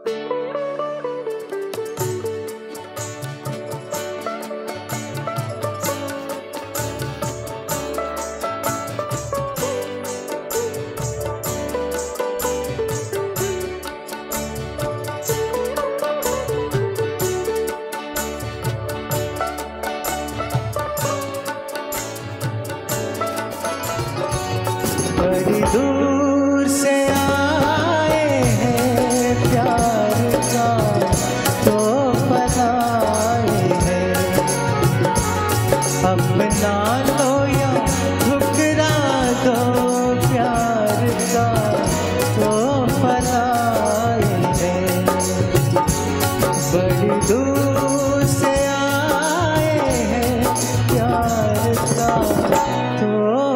बड़ी दूर से आए हैं प्यार का तो बनाए हैं, अपना लो या ठुकरा दो प्यार का तो बनाए हैं। बड़ी दूर से आए हैं प्यार का तो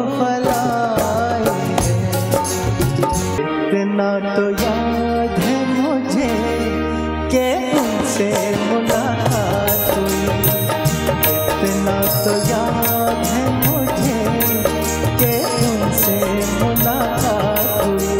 इतना तो याद है मुझे कि उनसे मुलाकात हुई, इतना तो याद है मुझे कि उनसे मुलाकात हुई।